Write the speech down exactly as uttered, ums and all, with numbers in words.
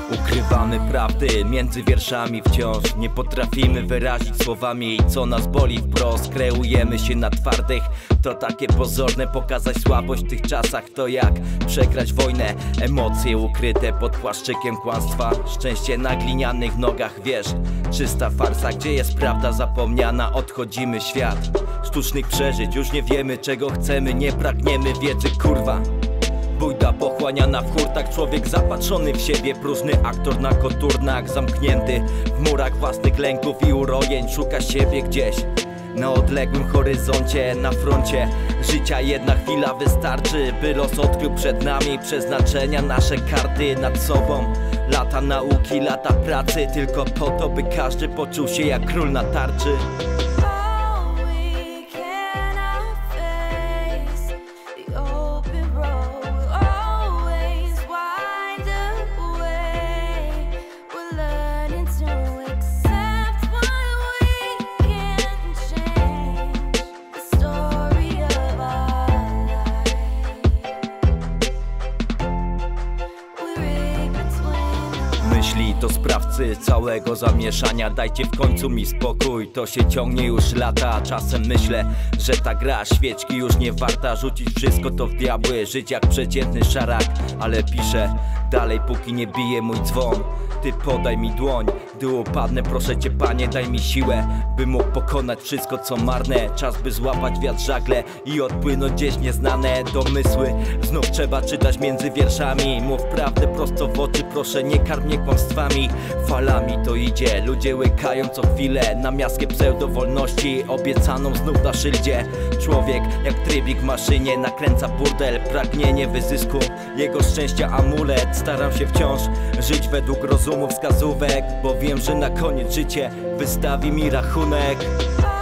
Ukrywamy prawdy między wierszami wciąż. Nie potrafimy wyrazić słowami, co nas boli wprost. Kreujemy się na twardych, to takie pozorne. Pokazać słabość w tych czasach to jak przegrać wojnę. Emocje ukryte pod płaszczykiem kłamstwa. Szczęście na glinianych nogach, wiesz. Czysta farsa, gdzie jest prawda zapomniana. Odchodzimy świat sztucznych przeżyć. Już nie wiemy czego chcemy, nie pragniemy wiedzy, kurwa. Bójda pochłaniana w hurtach, człowiek zapatrzony w siebie. Próżny aktor na koturnach, zamknięty w murach własnych lęków i urojeń. Szuka siebie gdzieś na odległym horyzoncie, na froncie życia. Jedna chwila wystarczy, by los odkrył przed nami przeznaczenia, nasze karty nad sobą. Lata nauki, lata pracy, tylko po to, by każdy poczuł się jak król na tarczy. Myśli to sprawcy całego zamieszania. Dajcie w końcu mi spokój, to się ciągnie już lata. Czasem myślę, że ta gra świeczki już nie warta. Rzucić wszystko to w diabły, żyć jak przeciętny szarak. Ale piszę dalej, póki nie bije mój dzwon. Ty podaj mi dłoń, gdy upadnę, proszę cię panie, daj mi siłę, by mógł pokonać wszystko co marne. Czas by złapać wiatr żagle i odpłynąć gdzieś nieznane domysły. Znów trzeba czytać między wierszami. Mów prawdę prosto w oczy, proszę nie karm mnie kłamstwami. Falami to idzie, ludzie łykają co chwilę na miastkę pseudowolności obiecaną znów na szyldzie. Człowiek jak trybik w maszynie nakręca burdel, pragnienie wyzysku, jego szczęścia amulet. Staram się wciąż żyć według rozumu wskazówek, bo wiem, że na koniec życie wystawi mi rachunek.